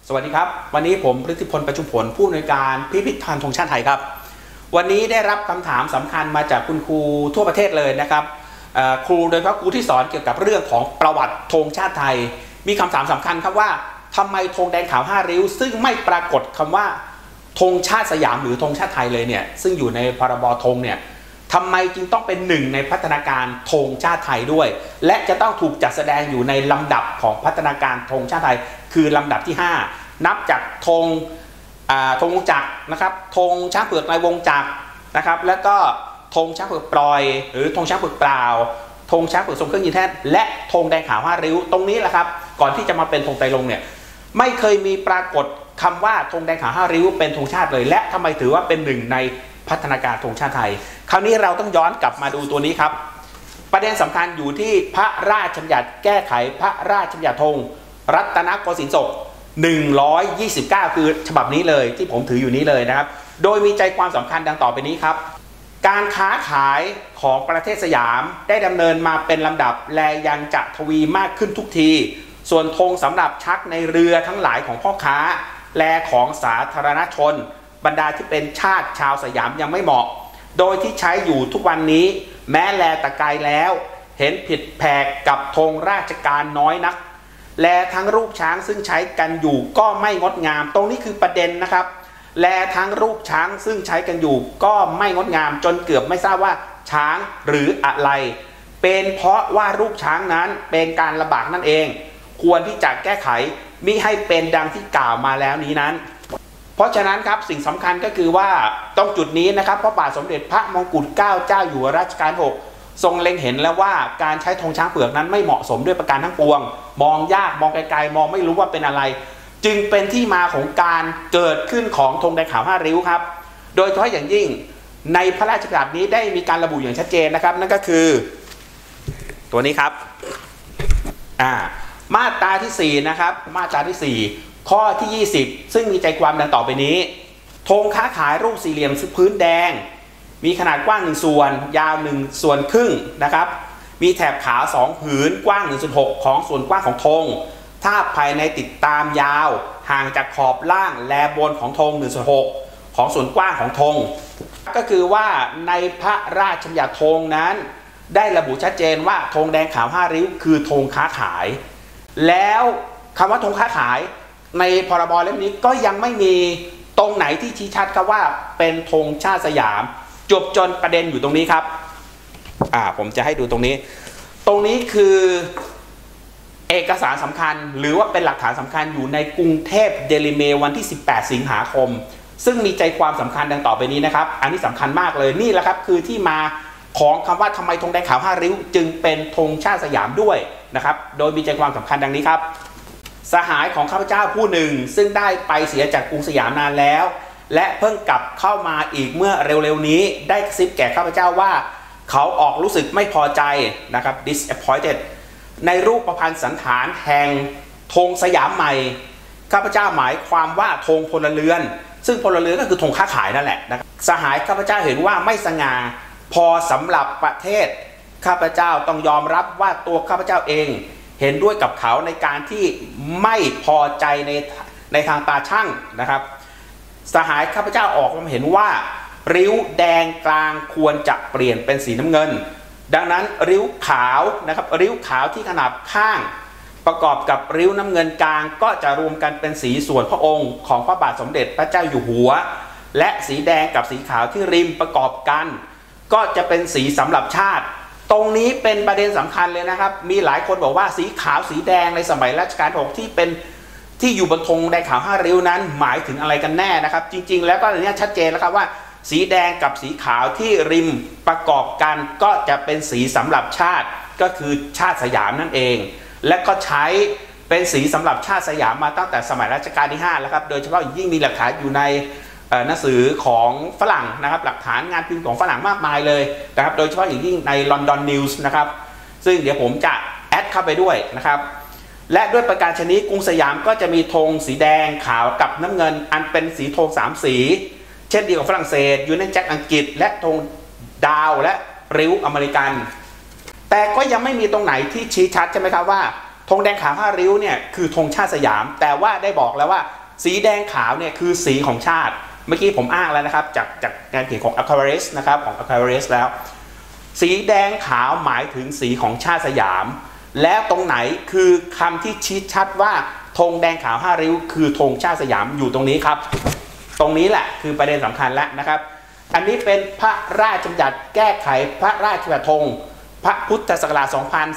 สวัสดีครับวันนี้ผมฤทธิพลประชุมผลผู้อำนวยการพิพิธภัณฑ์ธงชาติไทยครับวันนี้ได้รับคำถามสำคัญมาจากคุณครูทั่วประเทศเลยนะครับครูโดยเฉพาะครูที่สอนเกี่ยวกับเรื่องของประวัติธงชาติไทยมีคำถามสำคัญครับว่าทำไมธงแดงขาว5ริ้วซึ่งไม่ปรากฏคำว่าธงชาติสยามหรือธงชาติไทยเลยเนี่ยซึ่งอยู่ในพรบธงเนี่ยทำไมจึงต้องเป็นหนึ่งในพัฒนาการธงชาติไทยด้วยและจะต้องถูกจัดแสดงอยู่ในลำดับของพัฒนาการธงชาติไทยคือลำดับที่5นับจากธงวงจักรนะครับธงช้างเผือกในวงจักรนะครับแล้วก็ธงช้างเผือกปล่อยหรือธงช้างเผือกเปล่าธงช้างเผือกทรงเครื่องยืนแท่นและธงแดงขาว5ริ้วตรงนี้แหละครับก่อนที่จะมาเป็นธงไตรรงค์เนี่ยไม่เคยมีปรากฏคำว่าธงแดงขาว5ริ้วเป็นธงชาติเลยและทำไมถือว่าเป็นหนึ่งในพัฒนาการธงชาติไทยคราวนี้เราต้องย้อนกลับมาดูตัวนี้ครับประเด็นสำคัญอยู่ที่พระราชบัญญัติแก้ไขพระราชบัญญัติธงรัตนโกสินทร์ศก129คือฉบับนี้เลยที่ผมถืออยู่นี้เลยนะครับโดยมีใจความสำคัญดังต่อไปนี้ครับการค้าขายของประเทศสยามได้ดำเนินมาเป็นลำดับและยังจะทวีมากขึ้นทุกทีส่วนธงสำหรับชักในเรือทั้งหลายของพ่อค้าและของสาธารณชนบรรดาที่เป็นชาติชาวสยามยังไม่เหมาะโดยที่ใช้อยู่ทุกวันนี้แม้แลตะไกลแล้วเห็นผิดแผกกับธงราชการน้อยนักและทั้งรูปช้างซึ่งใช้กันอยู่ก็ไม่งดงามตรงนี้คือประเด็นนะครับและทั้งรูปช้างซึ่งใช้กันอยู่ก็ไม่งดงามจนเกือบไม่ทราบว่าช้างหรืออะไรเป็นเพราะว่ารูปช้างนั้นเป็นการลำบากนั่นเองควรที่จะแก้ไขมิให้เป็นดังที่กล่าวมาแล้วนี้นั้นเพราะฉะนั้นครับสิ่งสำคัญก็คือว่าตรงจุดนี้นะครับพระบาทสมเด็จพระมงกุฎเกล้าเจ้าอยู่หัวรัชกาลที่6ทรงเล็งเห็นแล้วว่าการใช้ธงช้างเผือกนั้นไม่เหมาะสมด้วยประการทั้งปวงมองยากมองไกลๆมองไม่รู้ว่าเป็นอะไรจึงเป็นที่มาของการเกิดขึ้นของธงแดงขาว5ริ้วครับโดยเฉพาะอย่างยิ่งในพระราชบัญญัตินี้ได้มีการระบุอย่างชัดเจนนะครับนั่นก็คือตัวนี้ครับมาตราที่4นะครับมาตราที่4ข้อที่20ซึ่งมีใจความดังต่อไปนี้ธงค้าขายรูปสี่เหลี่ยมพื้นแดงมีขนาดกว้าง1ส่วนยาว1ส่วนครึ่งนะครับมีแถบขาว2ผืนกว้าง1/6ของส่วนกว้างของธงถ้าภายในติดตามยาวห่างจากขอบล่างและบนของธง1/6ของส่วนกว้างของธงก็คือว่าในพระราชบัญญัติธงนั้นได้ระบุชัดเจนว่าธงแดงขาว5ริ้วคือธงค้าขายแล้วคำว่าธงค้าขายในพรบเล่มนี้ก็ยังไม่มีตรงไหนที่ชี้ชัดครับว่าเป็นธงชาติสยามจบจนประเด็นอยู่ตรงนี้ครับผมจะให้ดูตรงนี้คือเอกสารสำคัญหรือว่าเป็นหลักฐานสำคัญอยู่ในกรุงเทพเดลิเมลวันที่18สิงหาคมซึ่งมีใจความสำคัญดังต่อไปนี้นะครับอันนี้สำคัญมากเลยนี่แหละครับคือที่มาของคำว่าทำไมธงแดงขาว5ริ้วจึงเป็นธงชาติสยามด้วยนะครับโดยมีใจความสำคัญดังนี้ครับสหายของข้าพเจ้าผู้หนึ่งซึ่งได้ไปเสียจากกรุงสยามนานแล้วและเพิ่งกลับเข้ามาอีกเมื่อเร็วๆนี้ได้กระซิบแก่ข้าพเจ้าว่าเขาออกรู้สึกไม่พอใจนะครับ disappointed ในรูปประพันธ์สันฐานแห่งธงสยามใหม่ข้าพเจ้าหมายความว่าธงพลเรือนซึ่งพลเรือนก็คือธงค้าขายนั่นแหละนะครับสหายข้าพเจ้าเห็นว่าไม่สง่าพอสำหรับประเทศข้าพเจ้าต้องยอมรับว่าตัวข้าพเจ้าเองเห็นด้วยกับเขาในการที่ไม่พอใจในทางตาช่างนะครับสหายข้าพเจ้าออกความเห็นว่าริ้วแดงกลางควรจะเปลี่ยนเป็นสีน้ำเงินดังนั้นริ้วขาวนะครับริ้วขาวที่ขนาบข้างประกอบกับริ้วน้ำเงินกลางก็จะรวมกันเป็นสีส่วนพระองค์ของพระบาทสมเด็จพระเจ้าอยู่หัวและสีแดงกับสีขาวที่ริมประกอบกันก็จะเป็นสีสำหรับชาติตรงนี้เป็นประเด็นสำคัญเลยนะครับมีหลายคนบอกว่าสีขาวสีแดงในสมัยรัชกาลที่6ที่อยู่บนธงแดงขาว5ริ้วนั้นหมายถึงอะไรกันแน่นะครับจริงๆแล้วก็อันนี้ชัดเจนแล้วครับว่าสีแดงกับสีขาวที่ริมประกอบกันก็จะเป็นสีสำหรับชาติก็คือชาติสยามนั่นเองและก็ใช้เป็นสีสำหรับชาติสยามมาตั้งแต่สมัยรัชกาลที่5แล้วครับโดยเฉพาะยิ่งมีหลักฐานอยู่ในหนังสือของฝรั่งนะครับหลักฐานงานพิมพ์ของฝรั่งมากมายเลยนะครับโดยเฉพาะอย่างยิ่งใน London News นะครับซึ่งเดี๋ยวผมจะแอดเข้าไปด้วยนะครับและด้วยประการชนิดกรุงสยามก็จะมีธงสีแดงขาวกับน้ำเงินอันเป็นสีธง3สีเช่นเดียวกับฝรั่งเศสยูไนเต็ดอังกฤษและธงดาวและริ้วอเมริกันแต่ก็ยังไม่มีตรงไหนที่ชี้ชัดใช่ไหมครับว่าธงแดงขาว5ริ้วเนี่ยคือธงชาติสยามแต่ว่าได้บอกแล้วว่าสีแดงขาวเนี่ยคือสีของชาติเมื่อกี้ผมอ้างแล้วนะครับจากการเขียนของ Aquarius นะครับของ Aquarius แล้วสีแดงขาวหมายถึงสีของชาติสยามแล้วตรงไหนคือคำที่ชี้ชัดว่าธงแดงขาว5ริ้วคือธงชาติสยามอยู่ตรงนี้ครับตรงนี้แหละคือประเด็นสำคัญแล้วนะครับอันนี้เป็นพระราชบัญญัติแก้ไขพระราชบัญญัติธงพระพุทธศักราช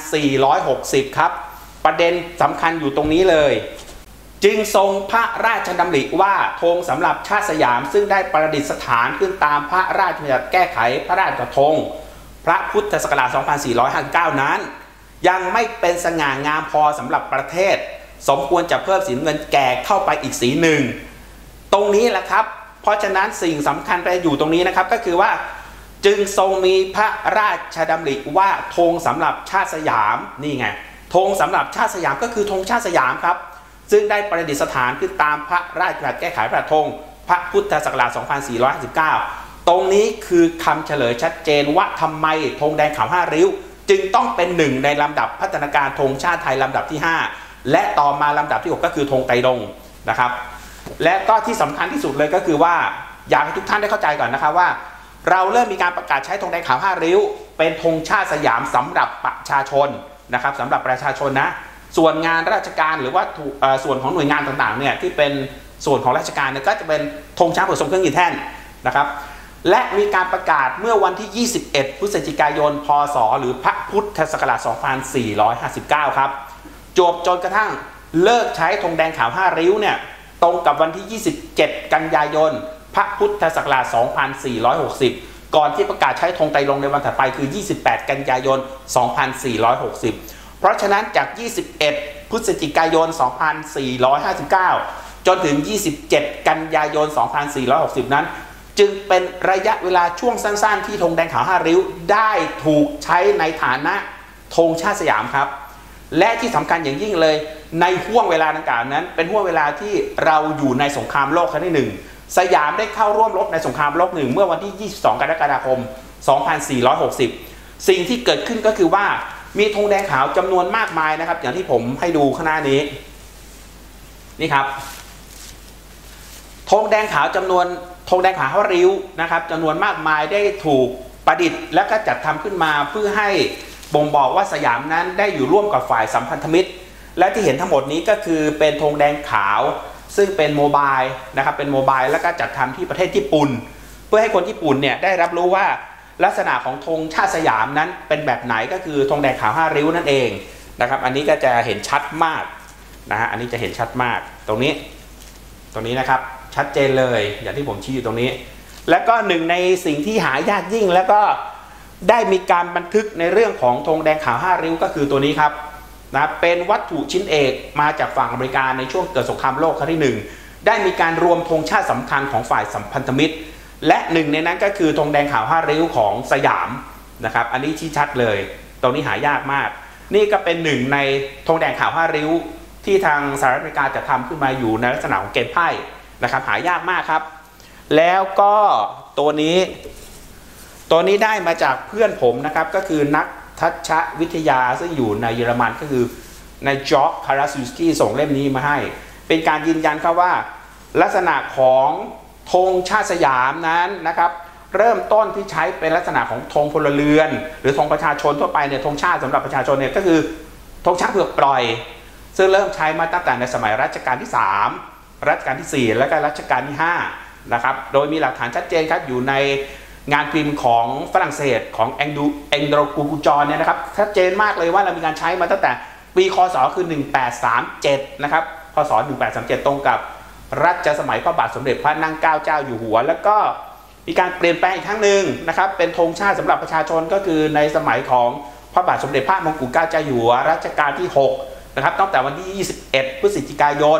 2460 ครับประเด็นสำคัญอยู่ตรงนี้เลยจึงทรงพระราชดำริว่าธงสำหรับชาติสยามซึ่งได้ประดิษฐานขึ้นตามพระราชบัญญัติแก้ไขพระราชบัญญัติธงพระพุทธศักราช 2459 นั้นยังไม่เป็นสง่างามพอสำหรับประเทศสมควรจะเพิ่มสีเงินแก่เข้าไปอีกสีหนึ่งตรงนี้แหละครับเพราะฉะนั้นสิ่งสำคัญไปอยู่ตรงนี้นะครับก็คือว่าจึงทรงมีพระราชดำริว่าธงสำหรับชาติสยามนี่ไงธงสำหรับชาติสยามก็คือธงชาติสยามครับซึ่งได้ประดิษฐานขึ้นตามพระราชบัญญัติแก้ไขพระธงพระพุทธศักราช 2459 ตรงนี้คือคำเฉลยชัดเจนว่าทำไมธงแดงขาว5ริ้วจึงต้องเป็นหนึ่งในลำดับพัฒนาการธงชาติไทยลำดับที่5และต่อมาลำดับที่6ก็คือธงไตรรงค์นะครับและก็ที่สำคัญที่สุดเลยก็คือว่าอยากให้ทุกท่านได้เข้าใจก่อนนะครับว่าเราเริ่มมีการประกาศใช้ธงแดงขาว5ริ้วเป็นธงชาติสยามสำหรับประชาชนนะครับสำหรับประชาชนนะส่วนงานราชการหรือว่าส่วนของหน่วยงานต่างๆเนี่ยที่เป็นส่วนของราชการเนี่ยก็จะเป็นธงช้างผสมเครื่องยืนแท่นนะครับและมีการประกาศเมื่อวันที่ 21 พฤศจิกายน พ.ศ. หรือพระพุทธศักราช 2459 ครับจบจนกระทั่งเลิกใช้ธงแดงขาว5ริ้วเนี่ยตรงกับวันที่ 27 กันยายน พระพุทธศักราช 2460 ก่อนที่ประกาศใช้ธงไตรรงค์ในวันถัดไปคือ 28 กันยายน 2460 เพราะฉะนั้นจาก 21 พฤศจิกายน 2459 จนถึง 27 กันยายน 2460 นั้นจึงเป็นระยะเวลาช่วงสั้นๆที่ธงแดงขาว5ริ้วได้ถูกใช้ในฐานะธงชาติสยามครับและที่สำคัญอย่างยิ่งเลยในห่วงเวลาดังกล่าวนั้นเป็นห่วงเวลาที่เราอยู่ในสงครามโลกครั้งที่1สยามได้เข้าร่วมรบในสงครามโลก1เมื่อวันที่ 22 กรกฎาคม 2460 สิ่งที่เกิดขึ้นก็คือว่ามีธงแดงขาวจำนวนมากมายนะครับอย่างที่ผมให้ดูข้างหน้านี้นี่ครับธงแดงขาวธงแดงขาว5ริ้วนะครับจำนวนมากมายได้ถูกประดิษฐ์และก็จัดทำขึ้นมาเพื่อให้บ่งบอกว่าสยามนั้นได้อยู่ร่วมกับฝ่ายสัมพันธมิตรและที่เห็นทั้งหมดนี้ก็คือเป็นธงแดงขาวซึ่งเป็นโมบายนะครับเป็นโมบายแล้วก็จัดทำที่ประเทศญี่ปุ่นเพื่อให้คนญี่ปุ่นเนี่ยได้รับรู้ว่าลักษณะของธงชาติสยามนั้นเป็นแบบไหนก็คือธงแดงขาว5ริ้วนั่นเองนะครับอันนี้ก็จะเห็นชัดมากนะฮะอันนี้จะเห็นชัดมากตรงนี้นะครับชัดเจนเลยอย่างที่ผมชี้อยู่ตรงนี้และก็หนึ่งในสิ่งที่หายากยิ่งแล้วก็ได้มีการบันทึกในเรื่องของธงแดงขาว5ริ้วก็คือตัวนี้ครับนะเป็นวัตถุชิ้นเอกมาจากฝั่งอเมริกาในช่วงเกิดสงครามโลกครั้งที่1ได้มีการรวมธงชาติสำคัญของฝ่ายสัมพันธมิตรและหนึ่งในนั้นก็คือธงแดงขาว5ริ้วของสยามนะครับอันนี้ชี้ชัดเลยตรงนี้หายากมากนี่ก็เป็นหนึ่งในธงแดงขาว5ริ้วที่ทางสหรัฐอเมริกาจะทำขึ้นมาอยู่ในลักษณะของเกมไพ่นะครับหายากมากครับแล้วก็ตัวนี้ได้มาจากเพื่อนผมนะครับก็คือนักทัชวิทยาซึ่งอยู่ในเยอรมันก็คือนายจอร์จคาราซูสกี้ส่งเล่มนี้มาให้เป็นการยืนยันครับว่าลักษณะของธงชาติสยามนั้นนะครับเริ่มต้นที่ใช้เป็นลักษณะของธงพลเรือนหรือธงประชาชนทั่วไปเนี่ยธงชาติสำหรับประชาชนเนี่ยก็คือธงช้างเผือกปล่อยซึ่งเริ่มใช้มาตั้งแต่ในสมัยรัชกาลที่3รัชกาลที่4และก็รัชกาลที่5นะครับโดยมีหลักฐานชัดเจนครับอยู่ในงานพิมพ์ของฝรั่งเศสของแองโดรกูกูจอนเนี่ยนะครับชัดเจนมากเลยว่าเรามีการใช้มาตั้งแต่ปีคศคือ1837นะครับคศ1837ตรงกับรัชสมัยพระบาทสมเด็จพระนั่งเกล้าเจ้าอยู่หัวแล้วก็มีการเปลี่ยนแปลงอีกครั้งหนึ่งนะครับเป็นธงชาติสำหรับประชาชนก็คือในสมัยของพระบาทสมเด็จพระมงกุฎเกล้าเจ้าอยู่หัวรัชกาลที่6นะครับตั้งแต่วันที่21 พฤศจิกายน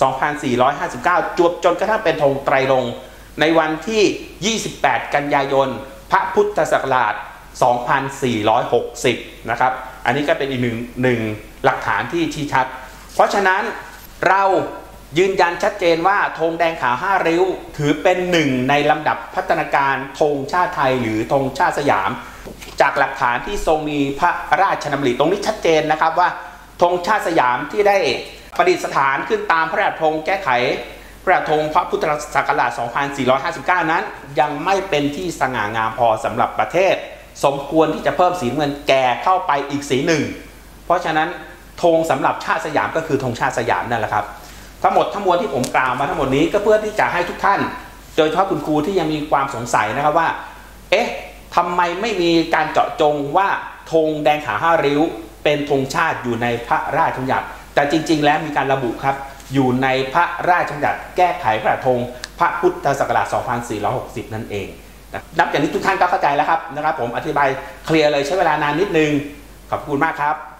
2459จนกระทั่งเป็นธงไตรรงค์ในวันที่ 28 กันยายน พระพุทธศักราช 2460 นะครับอันนี้ก็เป็นอีกหนึ่งหลักฐานที่ชี้ชัดเพราะฉะนั้นเรายืนยันชัดเจนว่าธงแดงขาว5ริ้วถือเป็นหนึ่งในลำดับพัฒนาการธงชาติไทยหรือธงชาติสยามจากหลักฐานที่ทรงมีพระราชดำริตรงนี้ชัดเจนนะครับว่าธงชาติสยามที่ได้ประดิษฐานขึ้นตามพระราชธงแก้ไขพระราชธงพระพุทธศักราช 2459 นั้นยังไม่เป็นที่สง่างามพอสำหรับประเทศสมควรที่จะเพิ่มสีน้ำเงินแก่เข้าไปอีกสีหนึ่งเพราะฉะนั้นธงสำหรับชาติสยามก็คือธงชาติสยามนั่นแหละครับทั้งหมดทั้งมวลที่ผมกล่าวมาทั้งหมดนี้ก็เพื่อที่จะให้ทุกท่านโดยเฉพาะคุณครูที่ยังมีความสงสัยนะครับว่าเอ๊ะทำไมไม่มีการเจาะจงว่าธงแดงขา5 ริ้วเป็นธงชาติอยู่ในพระราชบัญญัติแต่จริงๆแล้วมีการระบุครับอยู่ในพระราชบัญญัติแก้ไขพระราชธงพระพุทธศักราช 2460 นั่นเองนับจากนี้ทุกท่านก็เข้าใจแล้วครับผมอธิบายเคลียร์เลยใช้เวลานานนิดนึงขอบคุณมากครับ